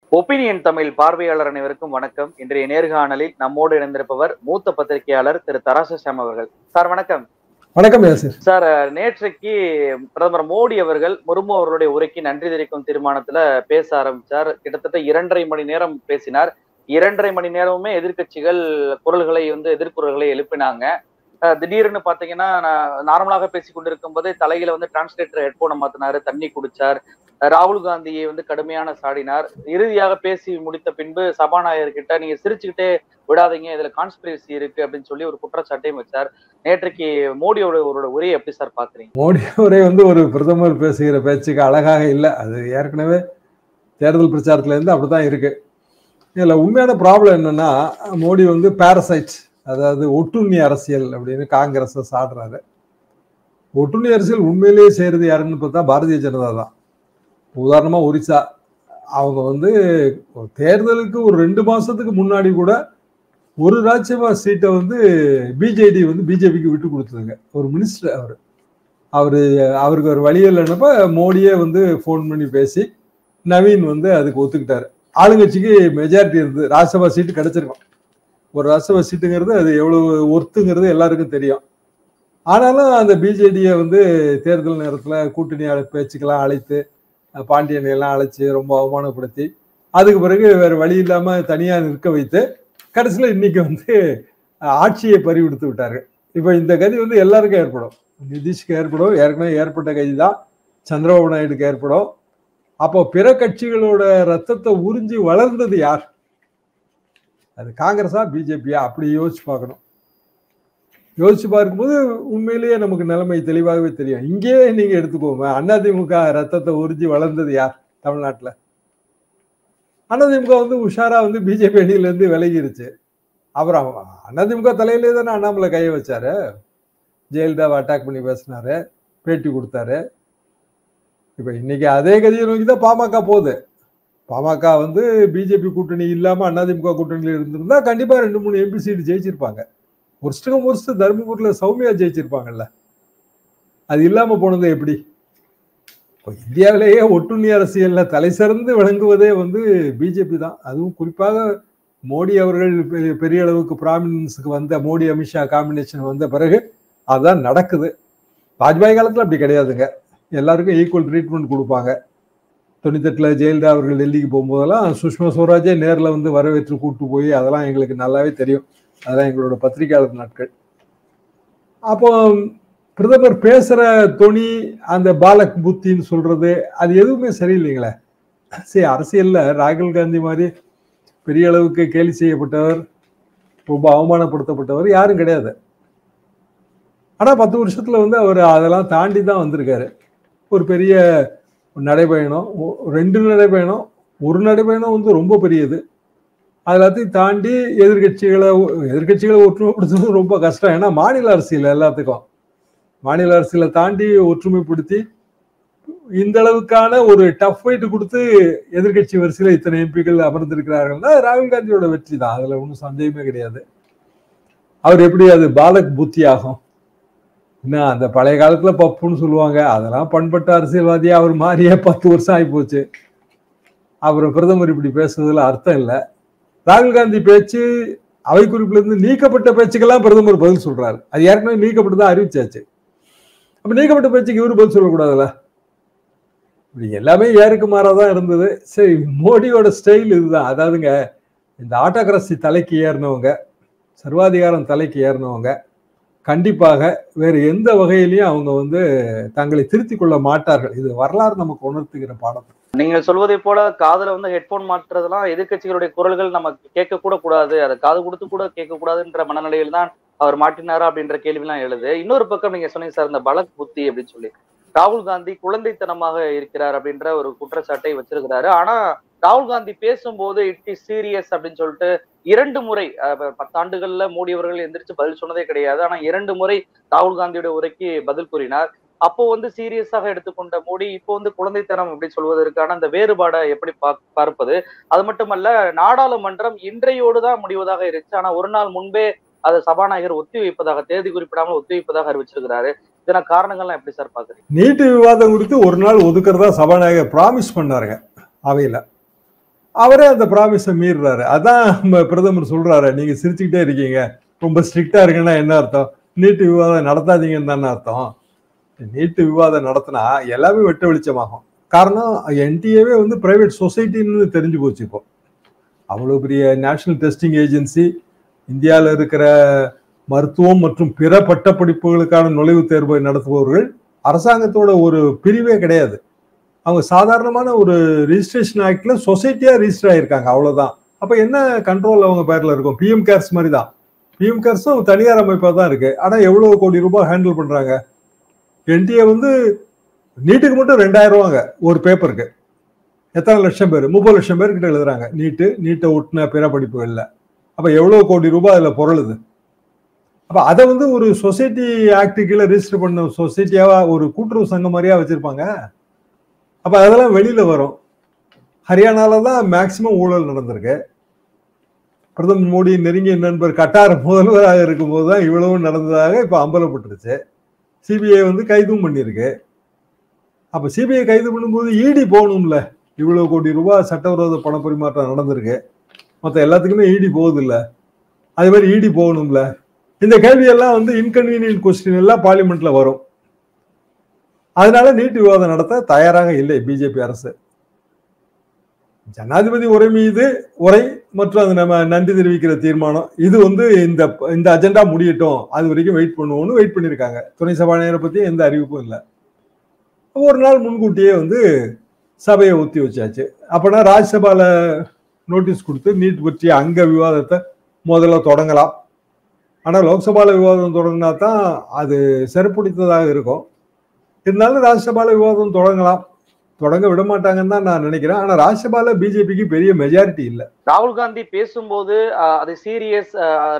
Opinion Tamil பார்வையாளர் அனைவருக்கும் வணக்கம். இன்றைய நேர்காணலில் நம்மோடு இணைந்திருப்பவர் மூத்த பத்திரிகையாளர் திரு தராசு ஷாம் அவர்கள். சார் வணக்கம். வணக்கம் சார். நேற்றைக்கு பிரதமர் மோடி அவர்கள் முர்மு அவர்களுடைய உரைக்கு நன்றி தெரிவிக்கும் தீர்மானத்துல பேச ஆரம்பிச்சார். கிட்டத்தட்ட 2.5 மணி நேரம் பேசினார். 2.5 மணி நேரமுமே எதிர்கட்சிகள் எதிர்குரல்களை எழுப்பினாங்க. திடீர்னு பாத்தீங்கன்னா நார்மலாக பேசி கொண்டிருக்கும் போதே தலையில டிரான்ஸ்லேட்டர் ஹெட்போனை மாத்தினாரு, தண்ணி குடிச்சார். ராகுல் காந்தியை கடுமையான சாடினார். இறுதியாக பேசி முடித்த பின்பு சபாநாயகர் கிட்ட நீங்க சிரிச்சுக்கிட்டே விடாதீங்க, இதுல கான்ஸ்பிரசி இருக்கு அப்படின்னு சொல்லி ஒரு குற்றச்சாட்டையும் வச்சார். நேற்றைக்கு மோடியோட உரையை எப்படி சார் பாக்குறீங்க? மோடி உரை ஒரு பிரதமர் பேசுகிற பேச்சுக்கு அழகாக இல்லை. அது ஏற்கனவே தேர்தல் பிரச்சாரத்துல இருந்து அப்படித்தான் இருக்கு. இதுல உண்மையான ப்ராப்ளம் என்னன்னா, மோடி பாரசைட், அதாவது ஒட்டுண்ணி அரசியல் அப்படின்னு காங்கிரஸ் சாடுறாரு. ஒட்டுண்ணி அரசியல் உண்மையிலேயே செய்யறது யாருன்னு பார்த்தா பாரதிய ஜனதா தான். உதாரணமா ஒரிசா, அவங்க தேர்தலுக்கு ஒரு 2 மாசத்துக்கு முன்னாடி கூட ஒரு ராஜ்யசபா சீட்டை பிஜேபிக்கு விட்டு கொடுத்ததுங்க. ஒரு மினிஸ்டர் அவருக்கு ஒரு வழி இல்லைன்னப்ப மோடியே போன் பண்ணி பேசி நவீன் அதுக்கு ஒத்துக்கிட்டாரு. ஆளுங்கட்சிக்கு மெஜாரிட்டி இருந்து ராஜ்யசபா சீட்டு கிடைச்சிருக்கும். ஒரு ராஜ்யசபா சீட்டுங்கிறது அது எவ்வளவு ஒர்த்துங்கிறது எல்லாருக்கும் தெரியும். ஆனாலும் அந்த பிஜேடியை தேர்தல் நேரத்துல கூட்டணி பேச்சுக்கெல்லாம் அழைத்து பாண்டியனை எல்லாம் அழைச்சி ரொம்ப அவமானப்படுத்தி அதுக்கு பிறகு வேற வழி இல்லாம தனியா நிற்க வைத்து கடைசியில இன்னைக்கு ஆட்சியை பறிவிடுத்து விட்டாரு. இப்ப இந்த கதி எல்லாருக்கும் ஏற்படும். நிதிஷ்க்கு ஏற்படும், ஏற்கனவே ஏற்பட்ட கதி தான் சந்திரபாபு நாயுடுக்கு ஏற்படும். அப்போ பிற கட்சிகளோட ரத்தத்தை உறிஞ்சி வளர்ந்தது யார்? அது காங்கிரஸா பிஜேபியா? அப்படி யோசிச்சு பார்க்கணும். யோசிச்சு பார்க்கும்போது உண்மையிலேயே நமக்கு நிலைமை தெளிவாகவே தெரியும். இங்கேயே நீங்க எடுத்துக்கோங்க, அதிமுக ரத்தத்தை உறிஞ்சி வளர்ந்தது யார் தமிழ்நாட்டுல? அதிமுக உஷாரா பிஜேபி அணியில இருந்து விலகிருச்சு. அப்புறம் அதிமுக தலையிலே தானே அண்ணாமலை கையை வச்சாரு. ஜெயலலிதாவை அட்டாக் பண்ணி பேசினாரு, பேட்டி கொடுத்தாரு. இப்ப இன்னைக்கு அதே கதியை நோக்கிதான் பாமக போகுது. பாமக பிஜேபி கூட்டணி இல்லாம அதிமுக கூட்டணியில இருந்திருந்தா கண்டிப்பா 2-3 எம்பி சீட்டு ஜெயிச்சிருப்பாங்க. ஒரு தர்மபுரியில சௌமியா ஜெயிச்சிருப்பாங்கல்ல. அது இல்லாம போனது எப்படி? இந்தியாவிலேயே ஒட்டுண்ணி அரசியல்ல தலை சிறந்து விளங்குவதே பிஜேபி தான். அதுவும் குறிப்பாக மோடி அவர்கள் பெரிய அளவுக்கு ப்ராமினன்ஸுக்கு வந்த மோடி அமித்ஷா காம்பினேஷன் வந்த பிறகு அதுதான் நடக்குது. வாஜ்பாய் காலத்துல அப்படி கிடையாதுங்க. எல்லாருக்கும் ஈக்குவல் ட்ரீட்மெண்ட் கொடுப்பாங்க. 98 ஜெயலலிதா அவர்கள் டெல்லிக்கு போகும்போதெல்லாம் சுஷ்மா ஸ்வராஜே நேரில் வரவேற்று கூட்டு போய் அதெல்லாம் எங்களுக்கு நல்லாவே தெரியும். அதெல்லாம் எங்களோட பத்திரிகையாளர் நாட்கள். அப்போ பிரதமர் பேசுற தொனி, அந்த பாலக் புத்தின்னு சொல்றது, அது எதுவுமே சரியில்லைங்களே. சரி, அரசியல்ல ராகுல் காந்தி மாதிரி பெரிய அளவுக்கு கேலி செய்யப்பட்டவர், ரொம்ப அவமானப்படுத்தப்பட்டவர் யாரும் கிடையாது. ஆனா 10 வருஷத்துல அவர் அதெல்லாம் தாண்டி தான் வந்திருக்காரு. ஒரு பெரிய நடைபயணம், 2 நடைபயணம், ஒரு நடைபயணம் ரொம்ப பெரியது. எல்லாத்தையும் தாண்டி எதிர்கட்சிகளை ஒற்றுமைப்படுத்துறது ரொம்ப கஷ்டம். ஏன்னா மாநில அரசியல் எல்லாத்துக்கும் மாநில அரசியலை தாண்டி ஒற்றுமைப்படுத்தி இந்த அளவுக்கான ஒரு டஃப் ஃபைட் கொடுத்து எதிர்கட்சி வரிசையில இத்தனை எம்பிக்கள் அமர்ந்திருக்கிறார்கள்னா ராகுல் காந்தியோட வெற்றி தான். அதுல ஒன்றும் சந்தேகமே கிடையாது. அவர் எப்படி அது பாலக் புத்தி ஆகும்? என்ன அந்த பழைய காலத்துல பப்புன்னு சொல்லுவாங்க, அதெல்லாம் பண்பட்ட அரசியல்வாதியா அவர் மாறியே 10 வருஷம் ஆகி போச்சு. அப்புறம் பிரதமர் இப்படி பேசுறதுல அர்த்தம் இல்லை. ராகுல் காந்தி பேச்சு அவை குறிப்புல இருந்து நீக்கப்பட்ட பேச்சுக்கெல்லாம் பிரதமர் பதில் சொல்றாரு. அது ஏற்கனவே நீக்கப்பட்டுதான் அறிவிச்சாச்சு. அப்ப நீக்கப்பட்ட பேச்சுக்கு இவரு பதில் சொல்லக்கூடாதுல்ல. இப்படி எல்லாமே ஏருக்கு மாறாதான் இருந்தது. சரி, மோடியோட ஸ்டைல் இதுதான். அதாவதுங்க, இந்த ஆட்டோகிரசி தலைக்கு ஏறினவங்க, சர்வாதிகாரம் தலைக்கு ஏறினவங்க கண்டிப்பாக வேறு எந்த வகையிலையும் அவங்க தங்களை திருத்திக் கொள்ள மாட்டார்கள். இது வரலாறு நமக்கு உணர்த்துகிற பாடம். நீங்க சொல்வதை போல காதுல ஹெட்போன் மாற்றுறதுலாம் எதிர்கட்சிகளுடைய குரல்கள் நம்ம கேட்க கூட கூடாது, அதை காது கொடுத்து கூட கேட்க கூடாதுன்ற மனநிலையில் தான் அவர் மாட்டினாரா அப்படின்ற கேள்விலாம் எழுது. இன்னொரு பக்கம் நீங்க சொன்னீங்க சார், இந்த பலக் புத்தி அப்படின்னு சொல்லி ராகுல் காந்தி குழந்தைத்தனமாக இருக்கிறார் அப்படின்ற ஒரு குற்றச்சாட்டை வச்சிருக்கிறாரு. ஆனா ராகுல் காந்தி பேசும்போது இட் இஸ் சீரியஸ் அப்படின்னு சொல்லிட்டு 2 முறை 10 ஆண்டுகள்ல மோடி அவர்கள் எந்திரிச்சு பதில் சொன்னதே கிடையாது. ஆனா 2 முறை ராகுல் காந்தியோட உரைக்கு பதில் கூறினார். அப்போ சீரியஸாக எடுத்துக்கொண்ட மோடி இப்போ குழந்தைத்தனம் அப்படி சொல்வதற்கான அந்த வேறுபாடை எப்படி பார்ப்பது? அது மட்டுமல்ல, நாடாளுமன்றம் இன்றையோடு தான் முடிவதாக இருந்துச்சு. ஆனா ஒரு நாள் முன்பே அதை சபாநாயகர் ஒத்தி வைப்பதாக, தேதி குறிப்பிடாமல் ஒத்தி வைப்பதாக அறிவிச்சிருக்கிறாரு. இதன காரணங்கள்லாம் எப்படி சார் பாக்குறீங்க? நீட்டு விவாதம் குறித்து ஒரு நாள் ஒதுக்குறதா சபாநாயகர் பிராமிஸ் பண்ணாருங்க அவையில. அவரே அந்த ப்ராமிஸை மீறுறாரு. அதான் பிரதமர் சொல்றாரு, நீங்க சிரிச்சுக்கிட்டே இருக்கீங்க, ரொம்ப ஸ்ட்ரிக்டா இருக்குன்னா என்ன அர்த்தம், நீட்டு விவாதம் நடத்தாதீங்கன்னு தானே அர்த்தம். நீட்டு விவாதம் நடத்தினா எல்லாமே வெட்ட வெளிச்சமாகும். காரணம் என்டிஏவே வந்து பிரைவேட் சொசைட்டின்னு தெரிஞ்சு போச்சு. இப்போ அவ்வளவு பெரிய நேஷனல் டெஸ்டிங் ஏஜென்சி, இந்தியாவில் இருக்கிற மருத்துவம் மற்றும் பிற பட்டப்படிப்புகளுக்கான நுழைவுத் தேர்வை நடத்துபவர்கள் அரசாங்கத்தோட ஒரு பிரிவே கிடையாது. அவங்க சாதாரணமான ஒரு ரிஜிஸ்ட்ரேஷன் ஆக்ட்ல சொசைட்டியா ரிஜிஸ்டர் ஆயிருக்காங்க, அவ்வளவுதான். அப்ப என்ன கண்ட்ரோல் அவங்க பேர்ல இருக்கும்? பிஎம் கேர்ஸ் மாதிரி தான். பிஎம் கேர்ஸும் தனியார் அமைப்பா தான் இருக்கு. ஆனா எவ்வளவு கோடி ரூபாய் ஹேண்டில் பண்றாங்க? என்டிஏ வந்து நீட்டுக்கு மட்டும் 2000 ரூபாங்க ஒரு பேப்பருக்கு. எத்தனை லட்சம் பேர்? 30 லட்சம் பேர் கிட்ட எழுதுறாங்க நீட்டை ஒட்டின பிற படிப்புகள்ல. அப்ப எவ்வளவு கோடி ரூபாய் அதுல பொருளுது? அப்ப அதை வந்து ஒரு சொசைட்டி ஆக்ட் கீழே ரெஜிஸ்டர் பண்ண சொசைட்டியாவா, ஒரு கூட்டுறவு சங்கம் மாதிரியா வச்சிருப்பாங்க? அப்ப அதெல்லாம் வெளியில வரும். ஹரியானால தான் மேக்சிமம் ஊழல் நடந்திருக்கு. பிரதமர் மோடி நெருங்கிய நண்பர் கட்டார் முதல்வராக இருக்கும் போதுதான் இவ்வளவு நடந்ததாக இப்ப அம்பலப்பட்டுருச்சு. சிபிஐ வந்து கைதும் பண்ணிருக்கு. அப்ப சிபிஐ கைது பண்ணும்போது இடி போகணும்ல. இவ்வளவு கோடி ரூபாய் சட்டவிரோத பண பரிமாற்றம் நடந்திருக்கு, மற்ற எல்லாத்துக்குமே இடி போகுது இல்ல, அதே மாதிரி இடி போகணும்ல. இந்த கேள்வியெல்லாம் வந்து இன்கன்வீனியன்ட் கொஸ்டின் எல்லாம் பார்லிமெண்ட்ல வரும். அதனால நீட்டு விவாதம் நடத்த தயாராக இல்லை பிஜேபி அரசு. ஜனாதிபதி உரை மீது உரை மற்றும் அது நம்ம நன்றி தெரிவிக்கிற தீர்மானம், இது வந்து இந்த அஜெண்டா முடியட்டும், அது வரைக்கும் வெயிட் பண்ணுவோம்னு வெயிட் பண்ணியிருக்காங்க. துணை சபாநாயகரை பத்தி எந்த அறிவிப்பும் இல்லை. ஒரு நாள் முன்கூட்டியே வந்து சபையை ஒத்தி வச்சாச்சு. அப்பனா ராஜ்யசபால நோட்டீஸ் கொடுத்து நீட் பற்றிய அங்க விவாதத்தை முதல்ல தொடங்கலாம். ஆனா லோக்சபால விவாதம் தொடங்கினா தான் அது சிறப்புடித்ததாக இருக்கும். இருந்தாலும் ராஜ்யசபால விவாதம் தொடங்கலாம், தொடங்க விட மாட்டாங்கன்னு தான் நான் நினைக்கிறேன். ஆனா ராஜ்யசபால பிஜேபிக்கு பெரிய மெஜாரிட்டி இல்லை. ராகுல் காந்தி பேசும்போது அது சீரியஸ்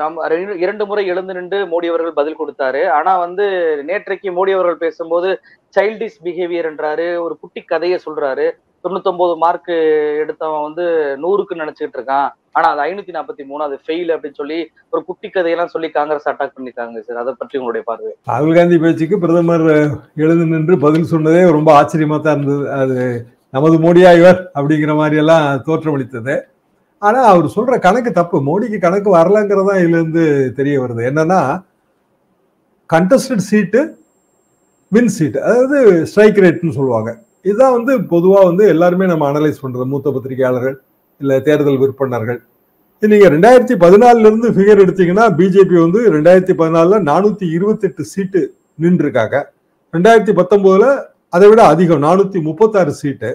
2 முறை எழுந்து நின்று மோடி அவர்கள் பதில் கொடுத்தாரு. ஆனா வந்து நேற்றைக்கு மோடி அவர்கள் பேசும்போது சைல்டிஷ் பிஹேவியர் என்றாரு, ஒரு குட்டி கதையை சொல்றாரு. 99 மார்க் எடுத்தவன் வந்து 100க்கு நினைச்சுக்கிட்டு இருக்கான், ஆனா அது 543, அது ஃபெயில் அப்படின்னு சொல்லி ஒரு குட்டி கதையெல்லாம் சொல்லி காங்கிரஸ் அட்டாக் பண்ணிருக்காங்க சார். அதை பற்றி உங்களுடைய பார்வை? ராகுல் காந்தி பேச்சுக்கு பிரதமர் எழுந்து நின்று பதில் சொன்னதே ரொம்ப ஆச்சரியமா தான் இருந்தது. அது நமது மோடியா இவர் அப்படிங்கிற மாதிரி எல்லாம் தோற்றமளித்தது. ஆனா அவர் சொல்ற கணக்கு தப்பு. மோடிக்கு கணக்கு வரலங்கிறதா இதுல இருந்து தெரிய வருது. என்னன்னா, கண்டஸ்டட் சீட்டு வின் சீட், அதாவது ஸ்ட்ரைக் ரேட்னு சொல்லுவாங்க. இதுதான் வந்து பொதுவா வந்து எல்லாருமே நம்ம அனலைஸ் பண்றது, மூத்த பத்திரிகையாளர்கள் இல்ல தேர்தல் விற்பனர்கள். நீங்க 2014 இருந்து ஃபிகர் எடுத்தீங்கன்னா பிஜேபி வந்து 2014 428 சீட்டு நின்று இருக்காங்க. 2019 அதை விட அதிகம் 436 சீட்டு.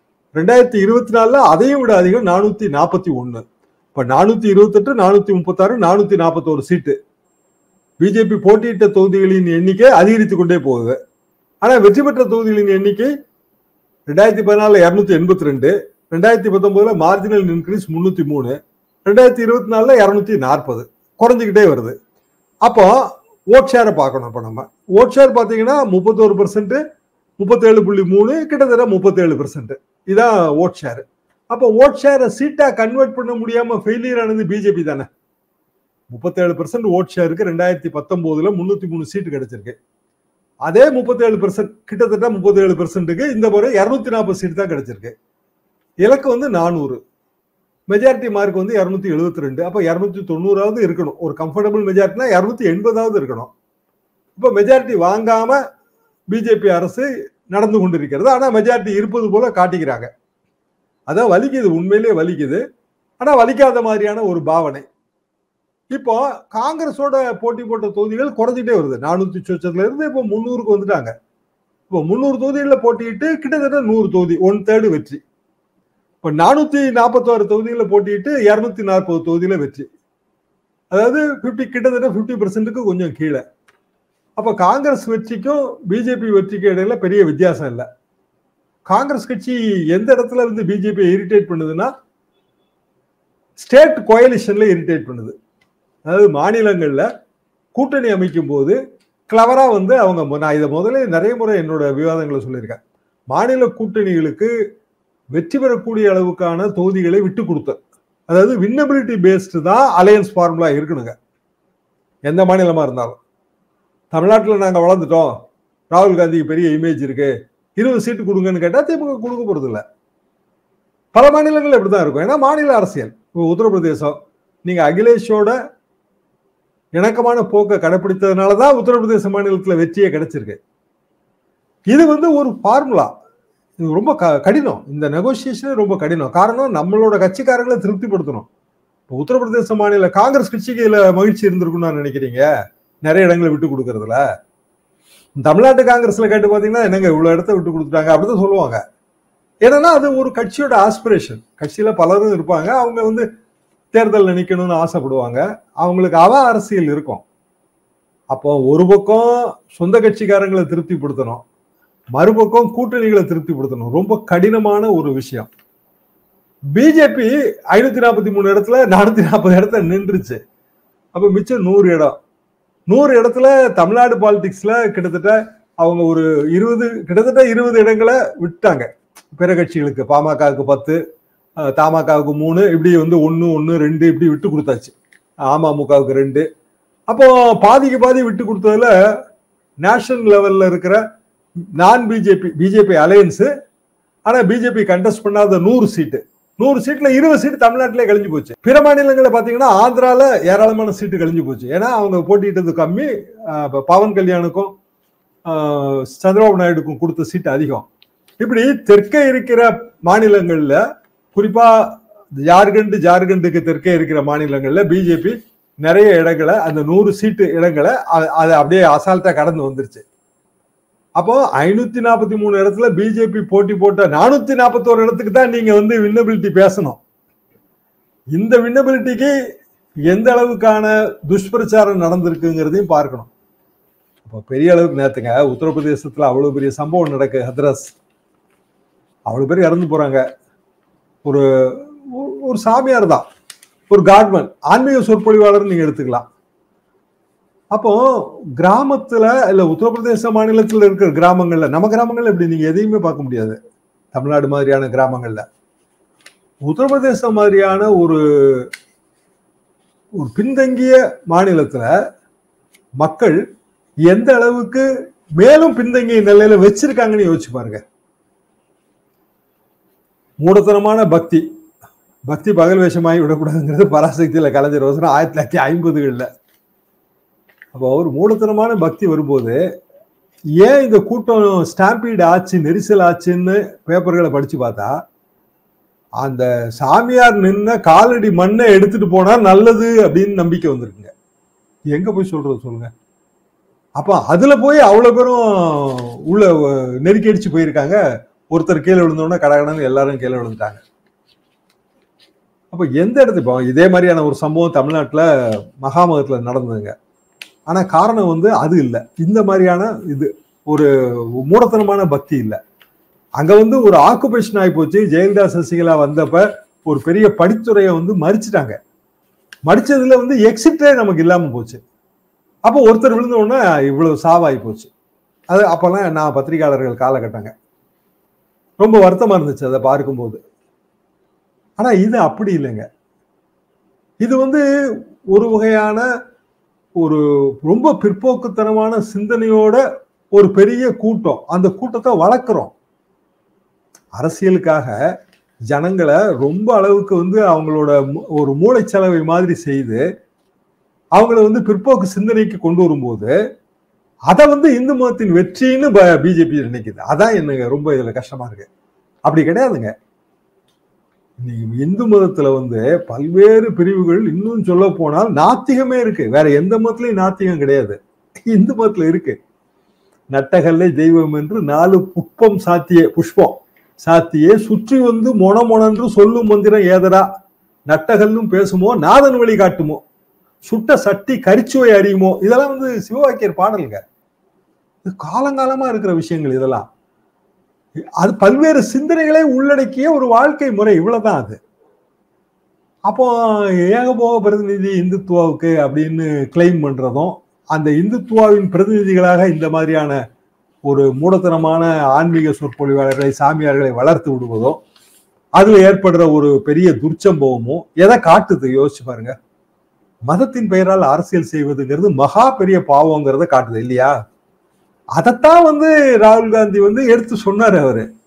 2024 அதையும் விட அதிகம் 441. இப்ப 428, 436, 441 சீட்டு. பிஜேபி போட்டியிட்ட தொகுதிகளின் எண்ணிக்கை அதிகரித்துக் கொண்டே போகுது. ஆனா வெற்றி பெற்ற தொகுதிகளின் எண்ணிக்கை 2014 282, 2019 மார்ஜினல் இன்க்ரீஸ் 303, 2024 240, குறைஞ்சிக்கிட்டே வருது. அப்போ ஓட் ஷேரை பார்க்கணும். இப்போ நம்ம ஓட் ஷேர் பார்த்தீங்கன்னா 31%, 37.3, கிட்டத்தட்ட 37%. இதான் ஓட் ஷேர். அப்போ ஓட் ஷேரை சீட்டா கன்வெர்ட் பண்ண முடியாம ஃபெயிலியர் ஆனது பிஜேபி தானே. 37% ஓட் ஷேருக்கு 2019 303 சீட்டு கிடைச்சிருக்கு. அதே 37%, கிட்டத்தட்ட 37%க்கு இந்த முறை 240 சீட் தான் கிடைச்சிருக்கு. இலக்கு வந்து 400, மெஜாரிட்டி மார்க் வந்து 272. அப்ப 290ஆவது இருக்கணும். ஒரு கம்ஃபர்டபுள் மெஜாரிட்டினா 280ஆவது இருக்கணும். இப்ப மெஜாரிட்டி வாங்காம பிஜேபி அரசு நடந்து கொண்டிருக்கிறது. ஆனா மெஜாரிட்டி இருப்பது போல காட்டிக்கிறாங்க. அதான் வலிக்குது, உண்மையிலேயே வலிக்குது. ஆனா வலிக்காத மாதிரியான ஒரு பாவனை. இப்போ காங்கிரஸோட போட்டி போட்ட தொகுதிகள் குறைஞ்சிட்டே வருது. 400 சொச்சத்துல இருந்து இப்போ 300க்கு வந்துட்டாங்க. இப்போ 300 தொகுதிகளில் போட்டியிட்டு கிட்டத்தட்ட 100 தொகுதி, 1/3 வெற்றி. இப்போ 446 தொகுதிகளில் போட்டியிட்டு 240 தொகுதியில வெற்றி. அதாவது கிட்டத்தட்ட 50%க்கு கொஞ்சம் கீழே. அப்ப காங்கிரஸ் வெற்றிக்கும் பிஜேபி வெற்றிக்கும் இடையில பெரிய வித்தியாசம் இல்லை. காங்கிரஸ் கட்சி எந்த இடத்துல இருந்து பிஜேபி இரிட்டேட் பண்ணுதுன்னா, ஸ்டேட் கோயலிஷன்ல இரிட்டேட் பண்ணுது. அதாவது மாநிலங்கள்ல கூட்டணி அமைக்கும் போது கிளவரா வந்து அவங்க, நான் இதை முதல்ல நிறைய முறை என்னோட விவாதங்களை சொல்லியிருக்கேன், மாநில கூட்டணிகளுக்கு வெற்றி பெறக்கூடிய அளவுக்கான தொகுதிகளை விட்டு கொடுத்த, அதாவது வின்னபிலிட்டி பேஸ்டு தான் அலையன்ஸ் ஃபார்முலா இருக்கணுங்க எந்த மாநிலமா இருந்தாலும். தமிழ்நாட்டில் நாங்கள் வளர்ந்துட்டோம், ராகுல் காந்திக்கு பெரிய இமேஜ் இருக்கு, 20 சீட்டு கொடுங்கன்னு கேட்டா திமுக கொடுக்க போறது இல்லை. பல மாநிலங்கள் இப்படிதான் இருக்கும். ஏன்னா மாநில அரசியல். உத்தரப்பிரதேசம் நீங்க அகிலேஷோட இணக்கமான போக்கை கடைபிடித்ததுனாலதான் உத்தரப்பிரதேச மாநிலத்துல வெற்றியே கிடைச்சிருக்கு. இது ஒரு ஃபார்முலா. இது ரொம்ப கடினம். இந்த நெகோசியேஷன் ரொம்ப கடினம். காரணம் நம்மளோட கட்சிக்காரங்களை திருப்திப்படுத்தணும். உத்தரப்பிரதேச மாநில காங்கிரஸ் கட்சிக்கு இதுல மகிழ்ச்சி இருந்திருக்குன்னு நினைக்கிறீங்க? நிறைய இடங்களை விட்டு கொடுக்கறதுல. தமிழ்நாட்டு காங்கிரஸ்ல கேட்டு பாத்தீங்கன்னா என்னங்க இவ்வளவு இடத்த விட்டு கொடுத்துட்டாங்க அப்படிதான் சொல்லுவாங்க. ஏன்னா அது ஒரு கட்சியோட ஆஸ்பிரேஷன். கட்சியில பலரும் இருப்பாங்க. அவங்க தேர்தல் நிக்கணும்னு ஆசைப்படுவாங்க. அவங்களுக்கு அரசியல் இருக்கும். அப்போ ஒரு பக்கம் சொந்த கட்சிக்காரங்களை திருப்திப்படுத்தணும், மறுபக்கம் கூட்டணிகளை திருப்திப்படுத்தணும். ரொம்ப கடினமான ஒரு விஷயம். பிஜேபி 543 இடத்துல 440 இடத்துல நின்றுச்சு. அப்ப மிச்சம் 100 இடம். 100 இடத்துல தமிழ்நாடு பாலிடிக்ஸ்ல கிட்டத்தட்ட அவங்க கிட்டத்தட்ட 20 இடங்களை விட்டாங்க பிற கட்சிகளுக்கு. பாமகவுக்கு 10, தமாகவுக்கு 3, இப்படி 1, 1, 2 இப்படி விட்டு கொடுத்தாச்சு. அமமுகவுக்கு 2. அப்போ பாதிக்கு பாதி விட்டு கொடுத்ததுல நேஷனல் லெவல்ல இருக்கிற நான் பிஜேபி அலையன்ஸ், ஆனா பிஜேபி கண்டெஸ்ட் பண்ணாத 100 சீட்டு, 100 சீட்ல 20 சீட்டு தமிழ்நாட்டிலே கழிஞ்சு போச்சு. பிற மாநிலங்களில் பாத்தீங்கன்னா ஆந்திரால ஏராளமான சீட்டு கழிஞ்சு போச்சு. ஏன்னா அவங்க போட்டியிட்டது கம்மி. பவன் கல்யாணுக்கும் சந்திரபாபு நாயுடுக்கும் கொடுத்த சீட்டு அதிகம். இப்படி தெற்கே இருக்கிற மாநிலங்கள்ல, குறிப்பா ஜார்க்கண்டுக்கு தெற்கே இருக்கிற மாநிலங்கள்ல பிஜேபி நிறைய இடங்களை, அந்த 100 சீட்டு இடங்களை அதை அப்படியே அசால்ட்டா கடந்து வந்துருச்சு. அப்போ 543 இடத்துல பிஜேபி போட்டி போட்ட 441 இடத்துக்கு தான் நீங்க வின்னபிலிட்டி பேசணும். இந்த வின்னபிலிட்டிக்கு எந்த அளவுக்கான துஷ்பிரச்சாரம் நடந்திருக்குங்கிறதையும் பார்க்கணும். இப்போ பெரிய அளவுக்கு நேத்துங்க உத்தரப்பிரதேசத்துல அவ்வளவு பெரிய சம்பவம் நடக்கு. ஹத்ரஸ் அவ்வளவு பேர் இறந்து போறாங்க. ஒரு சாமியார் தான், ஒரு காட்மன், ஆன்மீக சொற்பொழிவாளர் நீங்க எடுத்துக்கலாம். அப்போ கிராமத்துல இல்ல உத்தரப்பிரதேச மாநிலத்தில் இருக்கிற கிராமங்கள்ல, நம்ம கிராமங்கள்ல இப்படி நீங்க எதையுமே பார்க்க முடியாது. தமிழ்நாடு மாதிரியான கிராமங்கள்ல, உத்தரப்பிரதேசம் மாதிரியான ஒரு பின்தங்கிய மாநிலத்துல மக்கள் எந்த அளவுக்கு மேலும் பின்தங்கிய நிலையில வச்சிருக்காங்கன்னு யோசிச்சு பாருங்க. மூடத்தனமான பக்தி பகல் வேஷமாகி விடக்கூடாதுங்கிறது பராசக்தியில கலைஞர் வசனம் 1950களில். அப்போ ஒரு மூடத்தனமான பக்தி வரும்போது ஏன் இந்த கூட்டம் ஸ்டாம்பீடு ஆச்சு, நெரிசல் ஆச்சுன்னு பேப்பர்களை படிச்சு பார்த்தா, அந்த சாமியார் நின்ன காலடி மண்ணை எடுத்துட்டு போனா நல்லது அப்படின்னு நம்பிக்கை வந்திருக்குங்க. எங்க போய் சொல்றது சொல்லுங்க? அப்ப அதுல போய் அவ்வளவு பேரும் உள்ள நெருக்கி அடிச்சு போயிருக்காங்க. ஒருத்தர் கீழே விழுந்தோன்னா கடகடன்னு எல்லாரும் கீழே விழுந்துட்டாங்க. அப்ப எந்த இடத்து இதே மாதிரியான ஒரு சம்பவம் தமிழ்நாட்டுல மகாமகத்துல நடந்ததுங்க. ஆனா காரணம் அது இல்லை. இந்த மாதிரியான இது ஒரு மூடத்தனமான பக்தி இல்லை. அங்க ஒரு ஆக்குபேஷன் ஆகி போச்சு. ஜெயலலிதா சசிகலா வந்தப்ப ஒரு பெரிய படித்துறையை மறிச்சிட்டாங்க. மறிச்சதுல எக்ஸிட்டே நமக்கு இல்லாம போச்சு. அப்போ ஒருத்தர் விழுந்த உடனே இவ்வளவு சாவாகி போச்சு. அது அப்பெல்லாம் நான் பத்திரிகையாளர்கள் காலகட்டங்க. ரொம்ப வருத்தமா இருந்துச்சு அதை பார்க்கும்போது. ஆனா இது அப்படி இல்லைங்க. இது ஒரு வகையான ஒரு ரொம்ப பிற்போக்குத்தனமான சிந்தனையோட ஒரு பெரிய கூட்டம். அந்த கூட்டத்தை வளர்க்கிறோம். அரசியலுக்காக ஜனங்களை ரொம்ப அளவுக்கு அவங்களோட ஒரு மூளைச்சலவை மாதிரி செய்து அவங்கள பிற்போக்கு சிந்தனைக்கு கொண்டு வரும்போது அதை இந்து மதத்தின் வெற்றின்னு பிஜேபி நினைக்குது. அதான் எனக்கு ரொம்ப இதுல கஷ்டமா இருக்கு. அப்படி கிடையாதுங்க. இந்து மதத்துல பல்வேறு பிரிவுகள், இன்னும் சொல்ல போனால் நாத்திகமே இருக்கு. வேற எந்த மதத்திலையும் நாத்திகம் கிடையாது, இந்து மதத்துல இருக்கு. நட்டகல்லை தெய்வம் என்று 4 புஷ்பம் சாத்தியே சுற்றி மொனமொனன்று சொல்லும் மந்திரம் ஏதரா, நட்டகல்லும் பேசுமோ நாதன் வழி காட்டுமோ, சுட்ட சட்டி கரிச்சுவை அறியுமோ. இதெல்லாம் சிவவாக்கியர் பாடலுங்க. இது காலங்காலமா இருக்கிற விஷயங்கள். இதெல்லாம் அது பல்வேறு சிந்தனைகளை உள்ளடக்கிய ஒரு வாழ்க்கை முறை. இவ்வளவுதான் அது. அப்போ ஏகபோக பிரதிநிதி இந்துத்துவாவுக்கு அப்படின்னு கிளைம் பண்றதும், அந்த இந்துத்துவாவின் பிரதிநிதிகளாக இந்த மாதிரியான ஒரு மூடத்தனமான ஆன்மீக சொற்பொழிவாளர்களை, சாமியார்களை வளர்த்து விடுவதும், அதுல ஏற்படுற ஒரு பெரிய துர்ச்சம்பவமும் எதை காட்டுது யோசிச்சு பாருங்க. மதத்தின் பெயரால் அரசியல் செய்வதுங்கிறது மகா பெரிய பாவங்கிறத காட்டுது இல்லையா? அதைத்தான் ராகுல் காந்தி எடுத்து சொன்னாரு. அவரு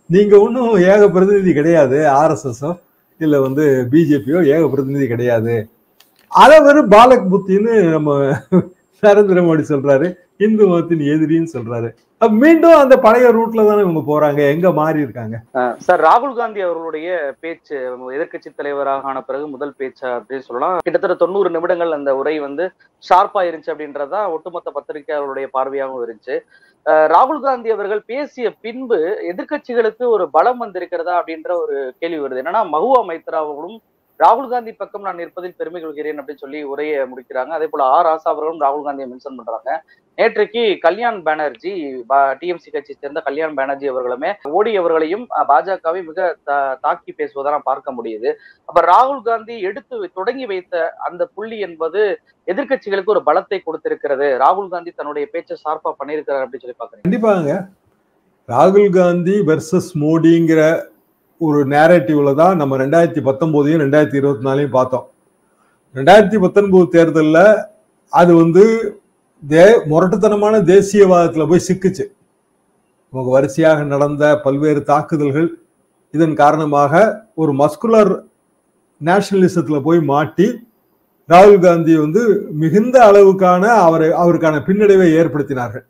நீங்க ஒன்றும் ஏக பிரதிநிதி கிடையாது, ஆர்எஸ்எஸ்ஸோ இல்ல வந்து பிஜேபியோ ஏக பிரதிநிதி கிடையாது. அதை வெறும் பாலக் புத்தின்னு நம்ம நரேந்திர மோடி சொல்றாரு, இந்து மதத்தின் எதிரின்னு சொல்றாரு. மீண்டும் அந்த பழைய ரூட்ல தானே இவங்க போறாங்க, எங்க மாறி இருக்காங்க. சார், ராகுல் காந்தி அவர்களுடைய பேச்சு எதிர்கட்சி தலைவராக ஆன பிறகு முதல் பேச்சு அப்படின்னு சொல்லலாம். கிட்டத்தட்ட 90 நிமிடங்கள் அந்த உரை வந்து ஷார்ப்பா இருந்துச்சு அப்படின்றதான் ஒட்டுமொத்த பத்திரிகையாளருடைய பார்வையாகவும் இருந்துச்சு. ராகுல் காந்தி அவர்கள் பேசிய பின்பு எதிர்கட்சிகளுக்கு ஒரு பலம் வந்திருக்கிறதா அப்படின்ற ஒரு கேள்வி வருது. என்னன்னா, மஹுவா மைத்ரா அவர்களும் ராகுல் காந்தி பக்கம் நான் நிற்பதில் பெருமை கொள்கிறேன் அப்படின்னு சொல்லி உரையை முடிக்கிறாங்க. அதே போல ராசா அவர்களும் ராகுல் காந்தியை மென்ஷன் பண்றாங்க. நேற்றைக்கு கல்யாண் பானர்ஜி, டிஎம்சி கட்சியை சேர்ந்த கல்யாண் பானர்ஜி அவர்களுமே மோடி அவர்களையும் பாஜகவை மிக தாக்கி பேசுவதை நான் பார்க்க முடியுது. அப்ப ராகுல் காந்தி எடுத்து தொடங்கி வைத்த அந்த புள்ளி என்பது எதிர்கட்சிகளுக்கு ஒரு பலத்தை கொடுத்திருக்கிறது. ராகுல் காந்தி தன்னுடைய பேச்சை ஷார்ப்பா பண்ணியிருக்கிறார் அப்படின்னு சொல்லி பாக்குறேன். கண்டிப்பாங்க. ராகுல் காந்தி வெர்சஸ் மோடிங்கிற ஒரு நேரேட்டிவ்ல தான் நம்ம 2019 2024 பார்த்தோம். 2019 தேர்தலில் அது வந்து முரட்டுத்தனமான தேசியவாதத்துல போய் சிக்குச்சு. வரிசையாக நடந்த பல்வேறு தாக்குதல்கள் இதன் காரணமாக ஒரு மஸ்குலர் நேஷனலிசத்துல போய் மாட்டி ராகுல் காந்தி வந்து மிகுந்த அளவுக்கான அவருக்கான பின்னடைவை ஏற்படுத்தினார்கள்.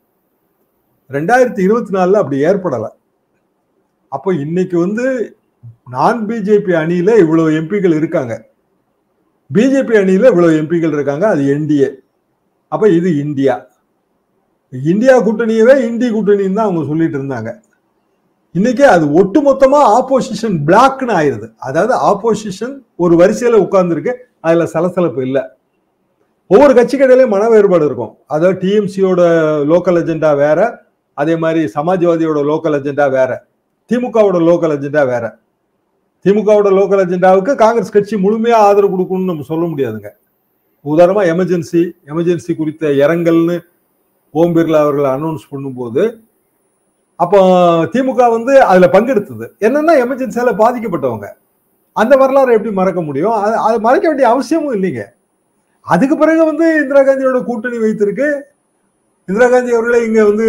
2024 அப்படி ஏற்படலை. அப்போ இன்னைக்கு வந்து நான் பிஜேபி அணியில இவ்வளவு எம்பிகள் இருக்காங்க, பிஜேபி அணியில இவ்வளவு எம்பிகள் இருக்காங்க, அது என்டிஏ. அப்ப இது இந்தியா கூட்டணியவே இந்தி கூட்டணின்னு தான் அவங்க சொல்லிட்டு இருந்தாங்க. இன்னைக்கு அது ஒட்டுமொத்தமா ஆப்போசிஷன் பிளாக்னு ஆயிருது. அதாவது ஆப்போசிஷன் ஒரு வரிசையில உட்கார்ந்துருக்கு, அதுல சலசலப்பு இல்லை. ஒவ்வொரு கட்சிக்கு இடையிலே மன வேறுபாடு இருக்கும். அதாவது டிஎம்சியோட லோக்கல் அஜெண்டா வேற, அதே மாதிரி சமாஜ்வாதியோட லோக்கல் அஜெண்டா வேற, திமுகவோட லோக்கல் அஜெண்டா வேற. திமுகவோட லோக்கல் அஜெண்டாவுக்கு காங்கிரஸ் கட்சி முழுமையா ஆதரவு கொடுக்கணும்னு நம்ம சொல்ல முடியாதுங்க. உதாரணமா எமர்ஜென்சி குறித்த இரங்கல்னு ஓம் பிர்லா அவர்கள் அனௌன்ஸ் பண்ணும்போது அப்போ திமுக வந்து அதுல பங்கெடுத்தது. என்னன்னா எமர்ஜென்சியால பாதிக்கப்பட்டவங்க. அந்த வரலாறு எப்படி மறக்க முடியும்? அது மறைக்க வேண்டிய அவசியமும் இல்லைங்க. அதுக்கு பிறகு வந்து இந்திரா காந்தியோட கூட்டணி வைத்திருக்கு. இந்திரா காந்தி அவர்களே இங்க வந்து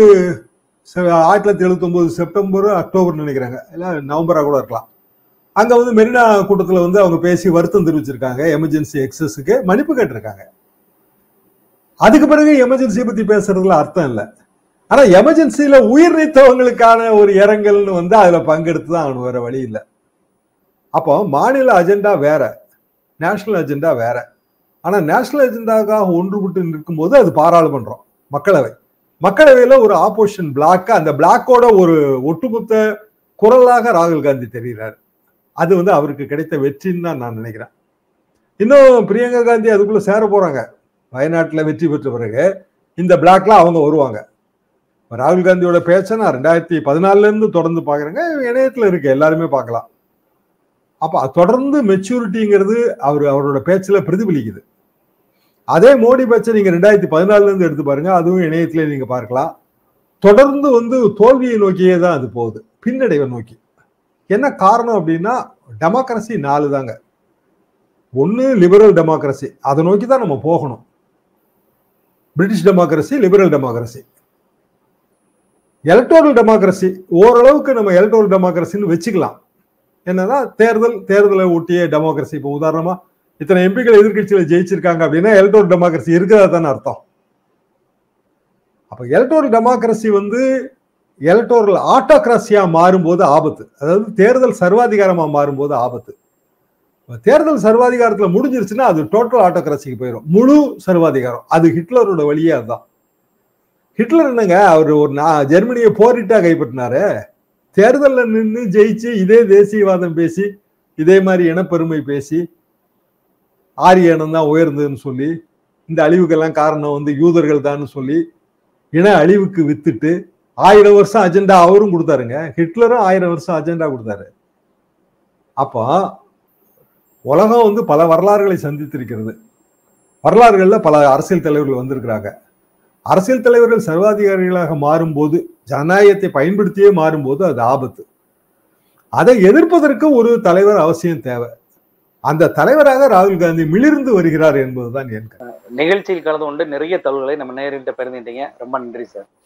1979 செப்டம்பர் அக்டோபர் நினைக்கிறாங்க, இல்ல நவம்பரா கூட இருக்கலாம். அங்க வந்து மெரினா கூட்டத்துல வந்து அவங்க பேசி வருத்தம் தெரிவிச்சிருக்காங்க, எமர்ஜென்சி எக்ஸஸுக்கு மன்னிப்பு கேட்டிருக்காங்க. அதுக்கு பிறகு எமர்ஜென்சியை பத்தி பேசுறதுல அர்த்தம் இல்லை. ஆனா எமர்ஜென்சியில உயிர் நீத்தவங்களுக்கான ஒரு இரங்கல்னு வந்து அதுல பங்கெடுத்து தான் அவனு வேற வழி இல்லை. அப்போ மாநில அஜெண்டா வேற, நேஷனல் அஜெண்டா வேற. ஆனா நேஷனல் அஜெண்டாவுக்காக ஒன்றுபட்டு நிற்கும் போது அது பாராளுமன்றம், மக்களவையில ஒரு ஆப்போசிஷன் பிளாக், அந்த பிளாக்கோட ஒரு ஒட்டுமொத்த குரலாக ராகுல் காந்தி தெரிகிறார். அது வந்து அவருக்கு கிடைத்த வெற்றின்னு தான் நான் நினைக்கிறேன். இன்னும் பிரியங்கா காந்தி அதுக்குள்ள சேர போறாங்க. வயநாட்டுல வெற்றி பெற்ற பிறகு இந்த பிளாக்ல அவங்க வருவாங்க. ராகுல் காந்தியோட பேச்சை நான் 2014 இருந்து தொடர்ந்து பாக்குறேங்க, இணையத்துல இருக்கு, எல்லாருமே பார்க்கலாம். அப்ப தொடர்ந்து மெச்சூரிட்டிங்கிறது அவரோட பேச்சுல பிரதிபலிக்குது. அதே மோடி பேச்சை நீங்க 2014 இருந்து எடுத்து பாருங்க, அதுவும் இணையத்திலே நீங்க பார்க்கலாம். தொடர்ந்து வந்து தோல்வியை நோக்கியே தான் அது போகுது, பின்னடைவை நோக்கி. என்ன காரணம் அப்படின்னா, டெமோக்ரஸி 4 தாங்க. ஒன்னு லிபரல் டெமோக்ரஸி, அதை நோக்கி தான் நம்ம போகணும். British democracy, liberal democracy. Electoral democracy ஓரளவுக்கு நம்ம எலக்டோரல் டெமோக்ரஸின்னு வச்சுக்கலாம். என்னன்னா தேர்தலை ஒட்டிய டெமோக்ரஸி. இப்போ உதாரணமா இத்தனை எம்பிக்கள் எதிர்கட்சியில ஜெயிச்சிருக்காங்க அப்படின்னா எலக்டோரல் டெமோக்ரஸி இருக்கிறதா தானே அர்த்தம். அப்ப எலக்டோரல் டெமோக்ரஸி வந்து எலக்டோரல் ஆட்டோகிராசியா மாறும்போது ஆபத்து. அதாவது தேர்தல் சர்வாதிகாரமா மாறும்போது ஆபத்து. தேர்தல் சர்வாதிகாரத்துல முடிஞ்சிருச்சுன்னா அது டோட்டல் ஆட்டோகிராசிக்கு போயிடும், முழு சர்வாதிகாரம். அது ஹிட்லரோட வழியே அதுதான். ஹிட்லர் என்னங்க, அவர் ஒரு ஜெர்மனியை போரிட்டா கைப்பற்றினாரு. தேர்தலில் நின்று ஜெயிச்சு இதே தேசியவாதம் பேசி, இதே மாதிரி இனப்பெருமை பேசி, ஆரிய இனம் தான் உயர்ந்ததுன்னு சொல்லி, இந்த அழிவுக்கெல்லாம் காரணம் வந்து யூதர்கள் தான் சொல்லி இன அழிவுக்கு வித்துட்டு 1000 வருஷம் அஜெண்டா அவரும் கொடுத்தாருங்க. ஹிட்லரும் 1000 வருஷம் அஜெண்டா கொடுத்தாரு. அப்போ உலகம் வந்து பல வரலாறுகளை சந்தித்திருக்கிறது. வரலாறுகள்ல பல அரசியல் தலைவர்கள் வந்திருக்கிறாங்க. அரசியல் தலைவர்கள் சர்வாதிகாரிகளாக மாறும்போது, ஜனநாயகத்தை பயன்படுத்தியே மாறும்போது அது ஆபத்து. அதை எதிர்ப்பதற்கு ஒரு தலைவர் அவசியம் தேவை. அந்த தலைவராக ராகுல் காந்தி மிளிர்ந்து வருகிறார் என்பதுதான் என் கருத்து. நிகழ்ச்சியில் கலந்து கொண்டு நிறைய தகவல்களை நம்ம நேரிட்ட பகிர்ந்துட்டீங்க. ரொம்ப நன்றி சார்.